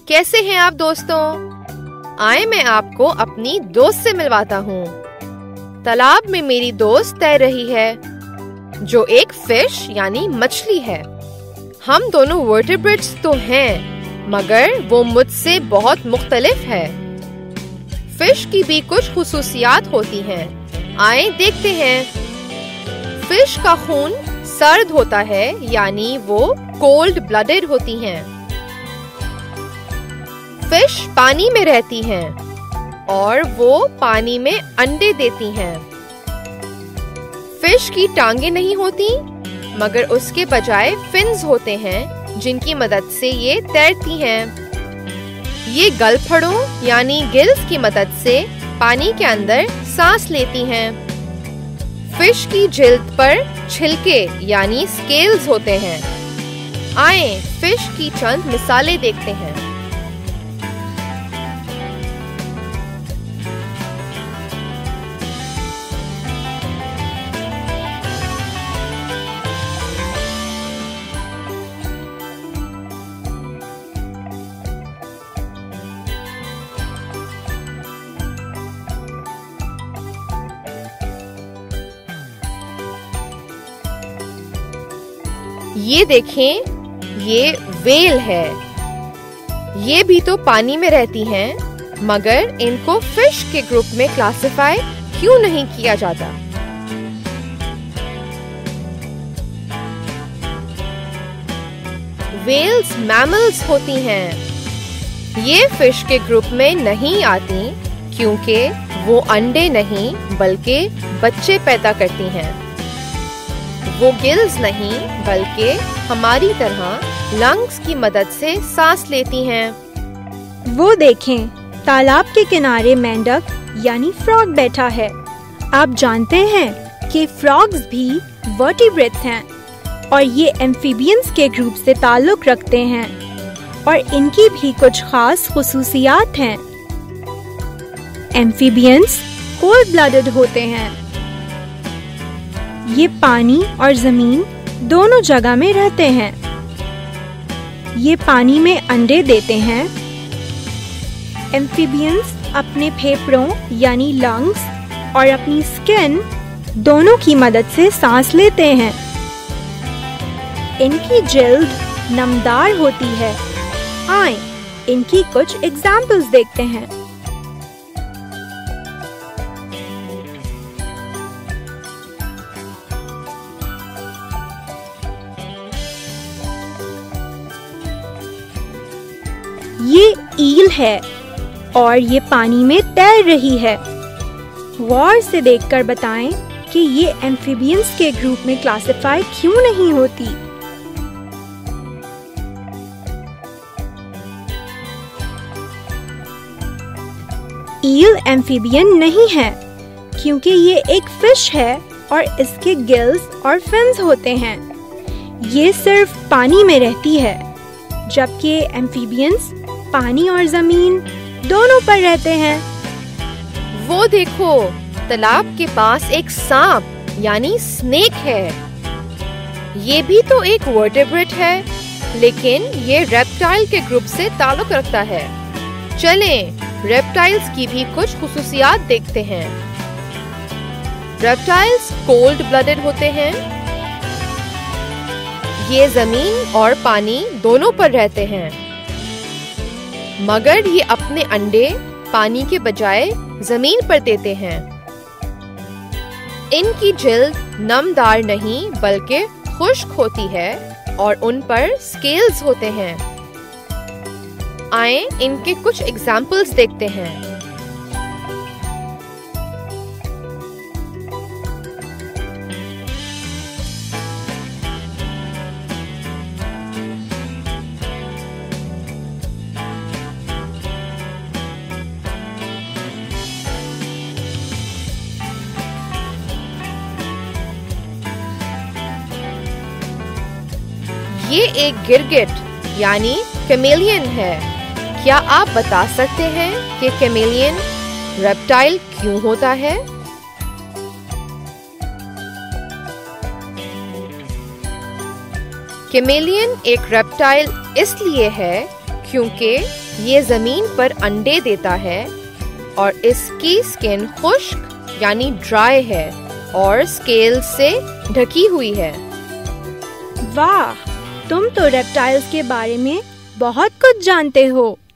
कैसे हैं आप दोस्तों? आए मैं आपको अपनी दोस्त से मिलवाता हूँ। तालाब में मेरी दोस्त तैर रही है जो एक फिश यानी मछली है। हम दोनों वर्टेब्रेट्स तो हैं, मगर वो मुझसे बहुत मुख्तलिफ है। फिश की भी कुछ खुसूसियात होती हैं। आए देखते हैं। फिश का खून सर्द होता है, यानी वो कोल्ड ब्लडेड होती हैं। फिश पानी में रहती हैं और वो पानी में अंडे देती हैं। फिश की टांगे नहीं होती, मगर उसके बजाय फिन्स होते हैं जिनकी मदद से ये तैरती हैं। ये गलफड़ों यानी गिल्स की मदद से पानी के अंदर सांस लेती हैं। फिश की जिल्द पर छिलके यानी स्केल्स होते हैं। आए फिश की चंद मिसालें देखते हैं। ये देखें, ये व्हेल है। ये भी तो पानी में रहती हैं, मगर इनको फिश के ग्रुप में क्लासिफाई क्यों नहीं किया जाता? व्हेल्स मैमल्स होती हैं। ये फिश के ग्रुप में नहीं आती क्योंकि वो अंडे नहीं बल्कि बच्चे पैदा करती हैं। वो गिल्स नहीं बल्कि हमारी तरह लंग्स की मदद से सांस लेती हैं। वो देखें, तालाब के किनारे मेंढक यानी फ्रॉग बैठा है। आप जानते हैं कि फ्रॉग्स भी वर्टिब्रेट्स हैं और ये एम्फीबियंस के ग्रुप से ताल्लुक रखते हैं और इनकी भी कुछ खास खुसूसियात हैं। एम्फीबियंस कोल्ड ब्लडेड होते हैं। ये पानी और जमीन दोनों जगह में रहते हैं। ये पानी में अंडे देते हैं। एम्फीबियंस अपने फेफड़ों यानी लंग्स और अपनी स्किन दोनों की मदद से सांस लेते हैं। इनकी जिल्द नमदार होती है। आए इनकी कुछ एग्जाम्पल्स देखते हैं। ये ईल है और ये पानी में तैर रही है। गौर से देखकर बताएं कि ये एम्फीबियंस के ग्रुप में क्लासिफाई क्यों नहीं होती? ईल एम्फीबियन नहीं है क्योंकि ये एक फिश है और इसके गिल्स और फिन्स होते हैं। ये सिर्फ पानी में रहती है, जबकि एम्फीबियंस पानी और जमीन दोनों पर रहते हैं। वो देखो, तालाब के पास एक सांप यानी स्नेक है। ये भी तो एक वर्टेब्रेट है, लेकिन ये रेप्टाइल के ग्रुप से ताल्लुक रखता है। चलें, रेप्टाइल्स की भी कुछ खुसूसियात देखते हैं। रेप्टाइल्स कोल्ड ब्लडेड होते हैं। ये जमीन और पानी दोनों पर रहते हैं, मगर ये अपने अंडे पानी के बजाय जमीन पर देते हैं। इनकी जिल्द नमदार नहीं बल्कि खुश्क होती है और उन पर स्केल्स होते हैं। आए इनके कुछ एग्जाम्पल्स देखते हैं। ये एक गिरगिट यानी कैमेलियन है। क्या आप बता सकते हैं कि कैमेलियन रेप्टाइल क्यों होता है? कैमेलियन एक रेप्टाइल इसलिए है क्योंकि ये जमीन पर अंडे देता है और इसकी स्किन खुश्क यानी ड्राई है और स्केल से ढकी हुई है। वाह, तुम तो रेप्टाइल्स के बारे में बहुत कुछ जानते हो।